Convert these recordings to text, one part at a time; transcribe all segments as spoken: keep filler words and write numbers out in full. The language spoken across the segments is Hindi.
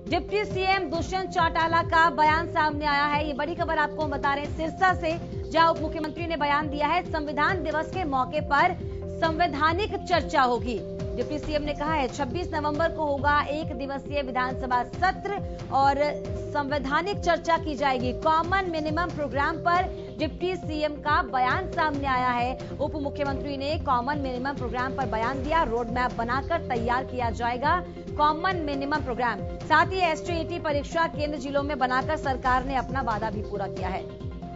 डिप्टी सीएम दुष्यंत चौटाला का बयान सामने आया है। ये बड़ी खबर आपको हम बता रहे हैं सिरसा से, जहां उप मुख्यमंत्री ने बयान दिया है। संविधान दिवस के मौके पर संवैधानिक चर्चा होगी। डिप्टी सीएम ने कहा है छब्बीस नवंबर को होगा एक दिवसीय विधानसभा सत्र और संवैधानिक चर्चा की जाएगी। कॉमन मिनिमम प्रोग्राम पर डिप्टी सीएम का बयान सामने आया है। उप मुख्यमंत्री ने कॉमन मिनिमम प्रोग्राम पर बयान दिया। रोड मैप बनाकर तैयार किया जाएगा कॉमन मिनिमम प्रोग्राम। साथ ही एसटीईटी परीक्षा केंद्र जिलों में बनाकर सरकार ने अपना वादा भी पूरा किया है।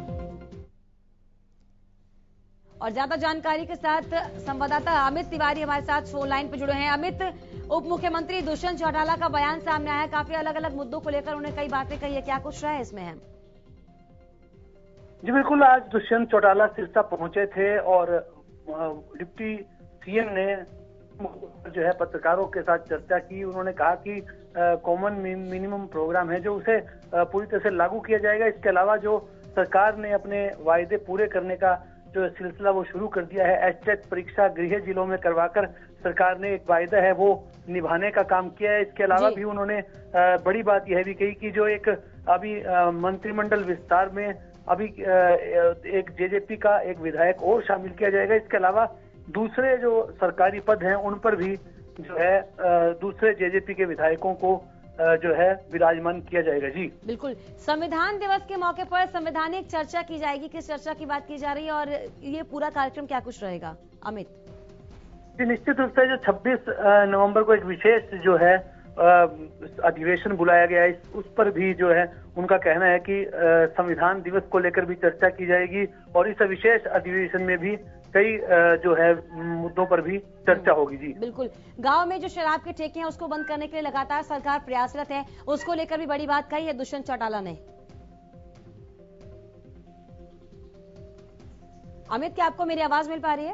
और ज्यादा जानकारी के साथ संवाददाता अमित तिवारी हमारे साथ फोन लाइन पर जुड़े हैं। अमित, उप मुख्यमंत्री दुष्यंत चौटाला का बयान सामने आया है। काफी अलग अलग मुद्दों को लेकर उन्होंने कई बातें कही है, क्या कुछ रहा है इसमें है? जी बिल्कुल, आज दुष्यंत चौटाला सिरसा पहुंचे थे और डिप्टी सीएम ने जो है पत्रकारों के साथ चर्चा की। उन्होंने कहा कि कॉमन मिनिमम प्रोग्राम है जो उसे पूरी तरह से लागू किया जाएगा। इसके अलावा जो सरकार ने अपने वायदे पूरे करने का जो सिलसिला वो शुरू कर दिया है, एचटेट परीक्षा गृह जिलों में करवाकर सरकार ने एक वायदा है वो निभाने का काम किया है। इसके अलावा भी उन्होंने बड़ी बात यह भी कही कि जो एक अभी मंत्रिमंडल विस्तार में अभी एक जेजेपी का एक विधायक और शामिल किया जाएगा। इसके अलावा दूसरे जो सरकारी पद हैं उन पर भी जो है दूसरे जेजेपी के विधायकों को जो है विराजमान किया जाएगा। जी बिल्कुल, संविधान दिवस के मौके पर संवैधानिक चर्चा की जाएगी। किस चर्चा की बात की जा रही है और ये पूरा कार्यक्रम क्या कुछ रहेगा अमित? जी निश्चित रूप से जो छब्बीस नवंबर को एक विशेष जो है अधिवेशन बुलाया गया है, उस पर भी जो है उनका कहना है कि संविधान दिवस को लेकर भी चर्चा की जाएगी और इस विशेष अधिवेशन में भी कई जो है मुद्दों पर भी चर्चा होगी। जी बिल्कुल, गांव में जो शराब के ठेके हैं उसको बंद करने के लिए लगातार सरकार प्रयासरत है, उसको लेकर भी बड़ी बात कही है दुष्यंत चौटाला ने। अमित, क्या आपको मेरी आवाज मिल पा रही है?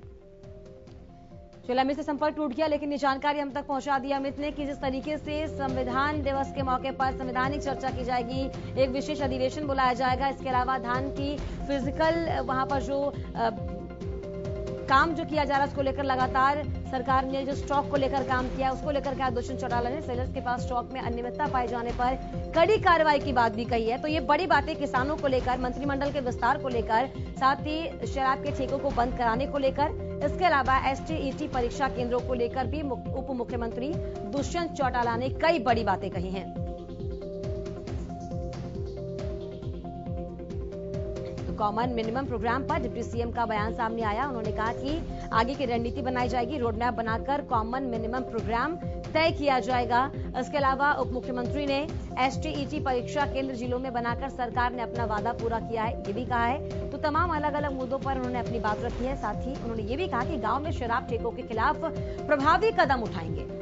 चलो, अमित से संपर्क टूट गया, लेकिन ये जानकारी हम तक पहुंचा दी अमित ने कि जिस तरीके से संविधान दिवस के मौके पर संवैधानिक चर्चा की जाएगी, एक विशेष अधिवेशन बुलाया जाएगा। इसके अलावा धान की फिजिकल वहां पर जो आ, काम जो किया जा रहा है उसको लेकर लगातार सरकार ने जो स्टॉक को लेकर काम किया उसको लेकर कहा दुष्यंत चौटाला ने। सेलर्स के पास स्टॉक में अनियमितता पाए जाने पर कड़ी कार्रवाई की बात भी कही है। तो ये बड़ी बातें किसानों को लेकर, मंत्रिमंडल के विस्तार को लेकर, साथ ही शराब के ठेकों को बंद कराने को लेकर, इसके अलावा एसटीईटी परीक्षा केंद्रों को लेकर भी उप मुख्यमंत्री दुष्यंत चौटाला ने कई बड़ी बातें कही हैं। कॉमन मिनिमम प्रोग्राम पर डिप्टी सीएम का बयान सामने आया। उन्होंने कहा कि आगे की रणनीति बनाई जाएगी, रोड मैप बनाकर कॉमन मिनिमम प्रोग्राम तय किया जाएगा। इसके अलावा उप मुख्यमंत्री ने एसटीईटी परीक्षा केंद्र जिलों में बनाकर सरकार ने अपना वादा पूरा किया है, ये भी कहा है। तो तमाम अलग अलग मुद्दों पर उन्होंने अपनी बात रखी है। साथ ही उन्होंने ये भी कहा कि गांव में शराब ठेकों के खिलाफ प्रभावी कदम उठाएंगे।